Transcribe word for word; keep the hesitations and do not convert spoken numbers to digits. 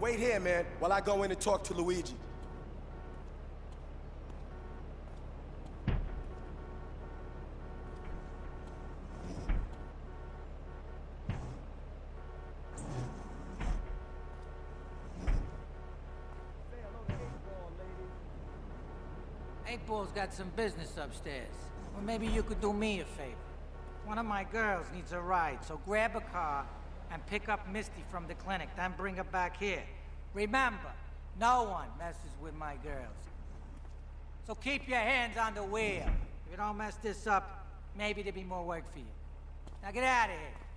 Wait here, man, while I go in and talk to Luigi. Eight Ball's got some business upstairs. Well, maybe you could do me a favor. One of my girls needs a ride, so grab a car and pick up Misty from the clinic, then bring her back here. Remember, no one messes with my girls. So keep your hands on the wheel. If you don't mess this up, maybe there'll be more work for you. Now get out of here.